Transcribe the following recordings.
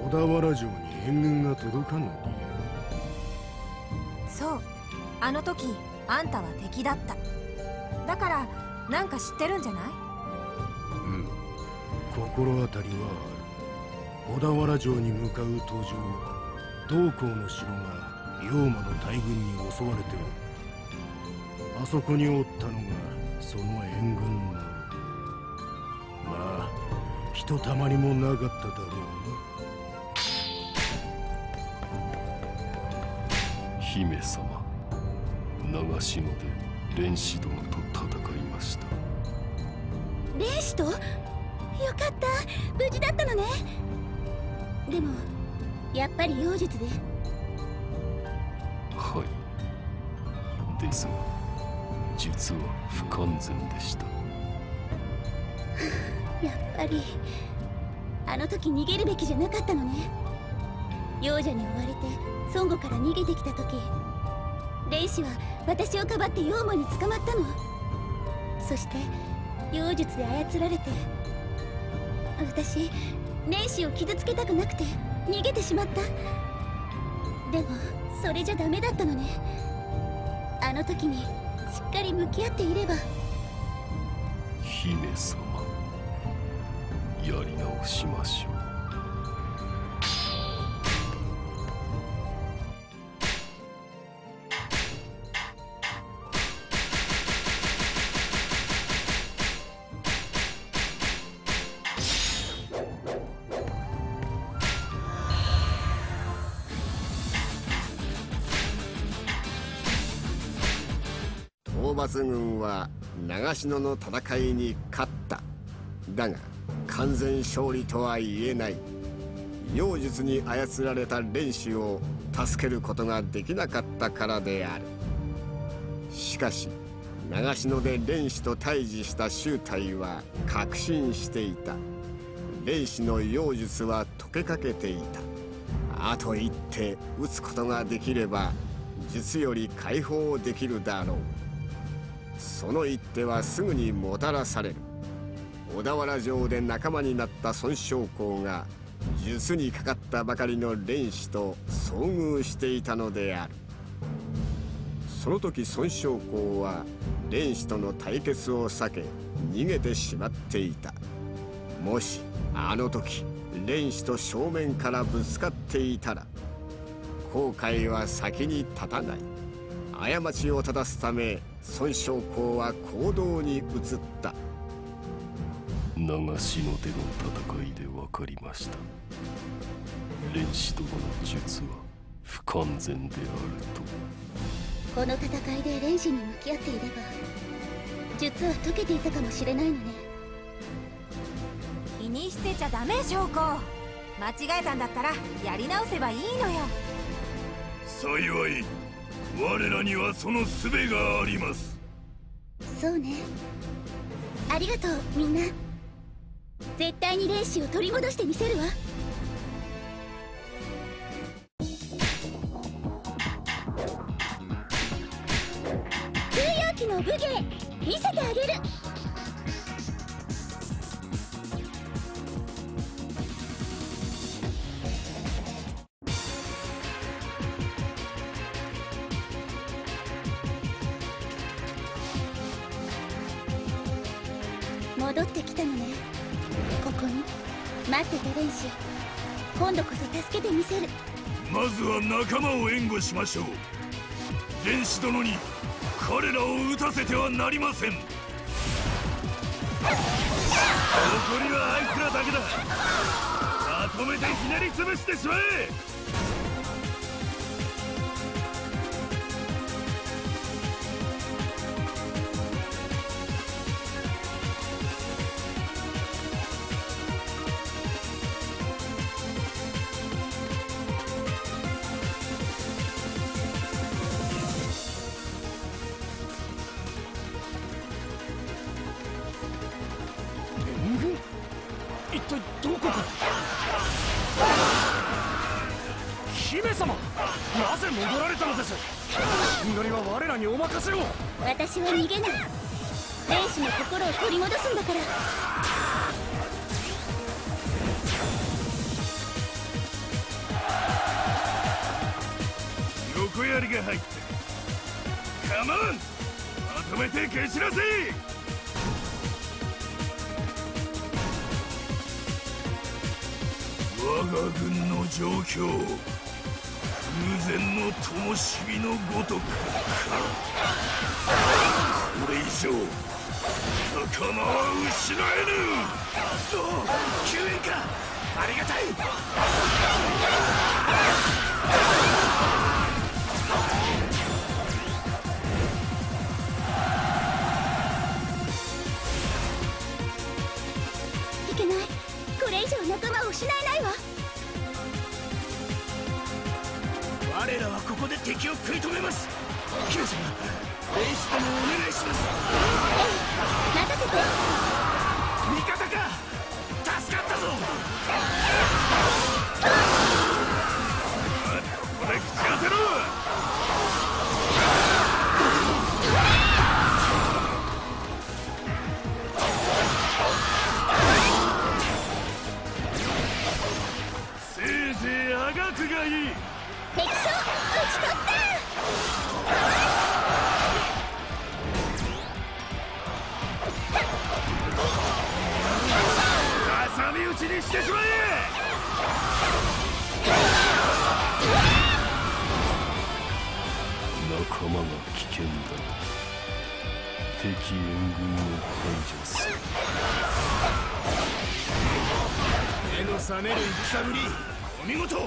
小田原城に援軍が届かぬ理由。 そう、あの時あんたは敵だった。だからなんか知ってるんじゃない？ うん、心当たりはある。小田原城に向かう途上、同校の城が龍馬の大軍に襲われておる。あそこにおったのがその援軍な。まあひとたまりもなかっただろうな。姫様、長篠で蓮子殿と戦いました。 蓮子と？よかった、無事だったのね。でもやっぱり妖術で。 はい。ですが術は不完全でした。 やっぱりあの時逃げるべきじゃなかったのね。幼女に追われて孫悟から逃げてきた時、蓮子は私をかばって妖魔に捕まったの。そして妖術で操られて、私蓮子を傷つけたくなくて逃げてしまった。でもそれじゃダメだったのね。あの時にしっかり向き合っていれば。 姫様、やり直しましょう。 討伐軍は長篠の戦いに勝った。だが完全勝利とは言えない。妖術に操られた蓮子を助けることができなかったからである。しかし長篠で蓮子と対峙した周泰は確信していた。蓮子の妖術は解けかけていた。あと一手打つことができれば術より解放できるだろう。その一手はすぐにもたらされる。小田原城で仲間になった孫将校が術にかかったばかりの蓮子と遭遇していたのである。その時孫将校は蓮子との対決を避け逃げてしまっていた。もしあの時蓮子と正面からぶつかっていたら後悔は先に立たない。過ちを正すため孫将校は行動に移った。 長篠での戦いで分かりました。蓮子殿の術は不完全であると。この戦いで蓮子に向き合っていれば術は解けていたかもしれないのね。 気にしてちゃダメ、将校。間違えたんだったらやり直せばいいのよ。 幸い我らにはその術があります。 そうね、ありがとうみんな。絶対に蓮子を取り戻してみせるわ。空妖記の武芸見せてあげる。戻ってきたのね。ここに待ってて蓮子。今度こそ助けてみせる。 まずは仲間を援護しましょう。蓮子殿に彼らを撃たせてはなりません。残りはあいつらだけだ。まとめてひねり潰してしまえ。 一体どこから？姫様、なぜ戻られたのです？しんがりは我らにお任せを。 私は逃げない。蓮子の心を取り戻すんだから。 がりが入った。カモン、まとめて蹴散らせ。我が軍の状況、空前の灯火のごとく。これ以上仲間は失えぬ。救援か、ありがたい。 いけない、これ以上仲間を失えないわ。 我らはここで敵を食い止めます。姫様、兵士ともお願いします。 待たせて。 味方か、助かったぞ。ここで口当てろ。せいぜいあがくがいい。 敵将討ち取った。 挟み撃ちにしてしまえ。 仲間が危険だ。敵援軍を排除する。 目の覚める戦ぶり、お見事。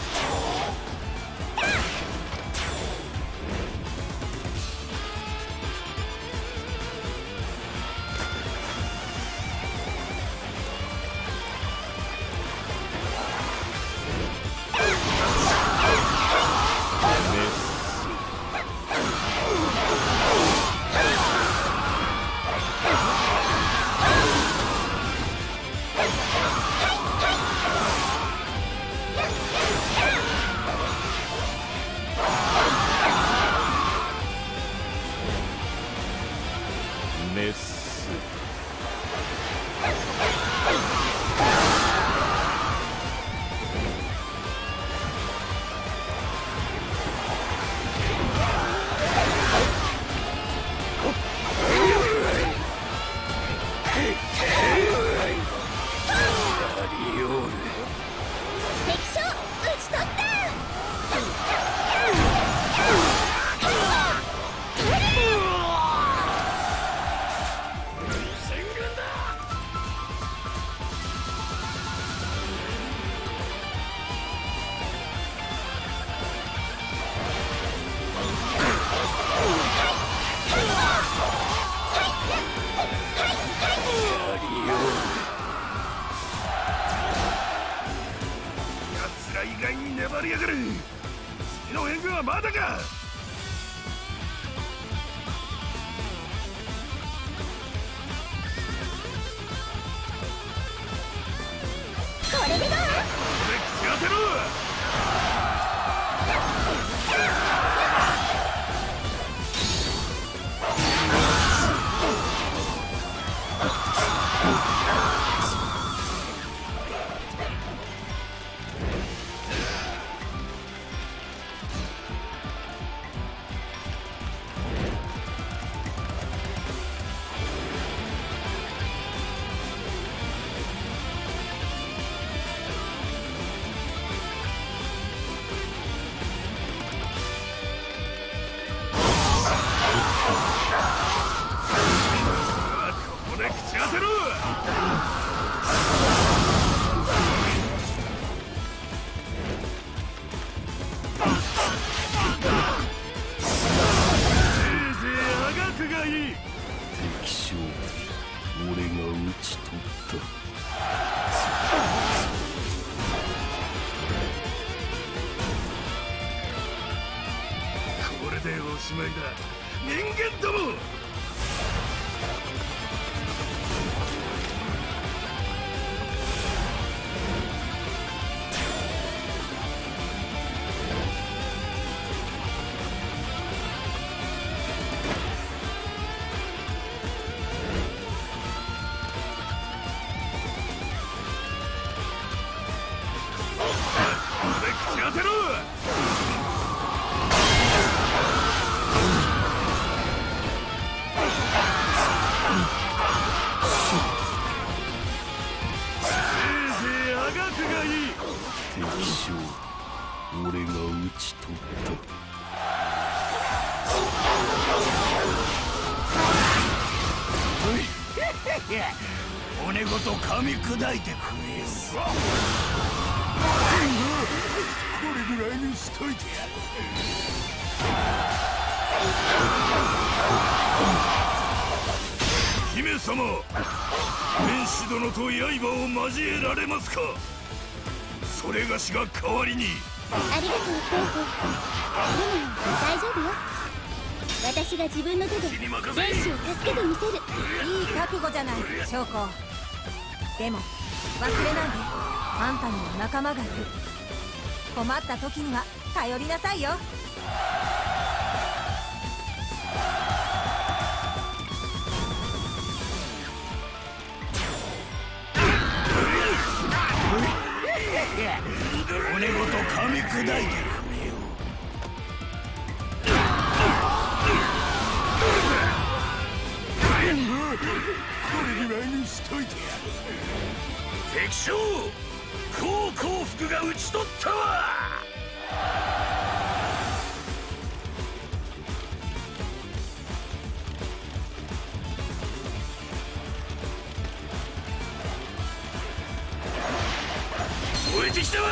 メス。 敵将討ち取った。 奴ら意外に粘りやがる。次の援軍はまだか。 これでどう？ ここで口当てろ。ここで口当てろ。せいぜいあがくがいい。 敵将、俺が討ち取った。 これでおしまいだ、人間ども。ここで口当てろ。 敵将、俺が討ち取った。 骨ごと噛み砕いてくれよ。これぐらいにしといてやる。姫様、天使殿と刃を交えられますか。それがしが代わりに。 ありがとうテープ。でも大丈夫よ。私が自分の手で天使を助けてみせる。 いい覚悟じゃない将校。でも忘れないで、あんたにも仲間がいる。困った時には頼りなさいよ。 骨ごと噛み砕いてくれよ。これぐらいにしといてやる。敵将、高幸福が討ち取ったわ。燃えてきたわ。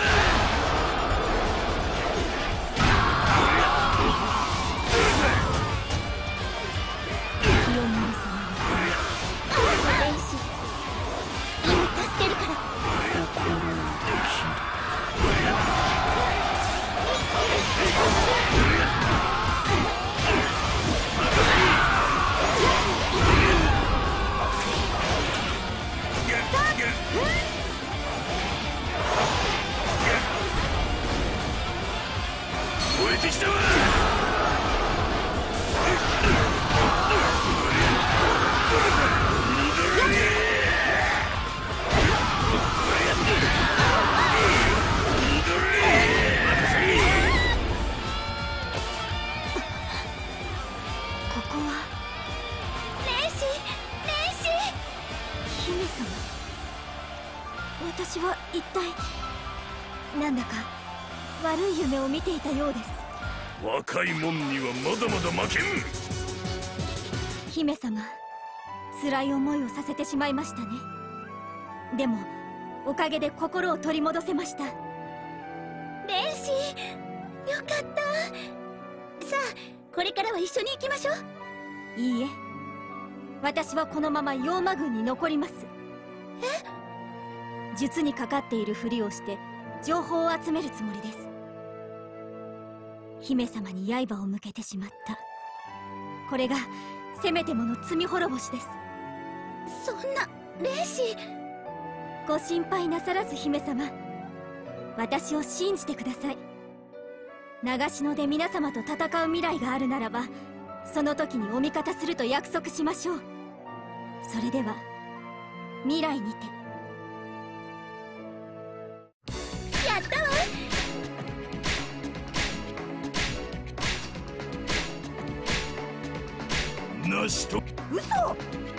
燃えてきたわ。 ここはレイシー。姫様、私は一体なんだか悪い夢を見ていたようです。 若いもんにはまだまだ負けん。 姫様、辛い思いをさせてしまいましたね。でもおかげで心を取り戻せました。レイシー、よかった。さあ、これからは一緒に行きましょう。いいえ、私はこのまま妖魔軍に残ります。え？術にかかっているふりをして情報を集めるつもりです。姫様に刃を向けてしまった。これがせめてもの罪滅ぼしです。そんな、レイシー。ご心配なさらず姫様、私を信じてください。長篠で皆様と戦う未来があるならば、その時にお味方すると約束しましょう。それでは未来にて。やったわ。 なしと。 嘘。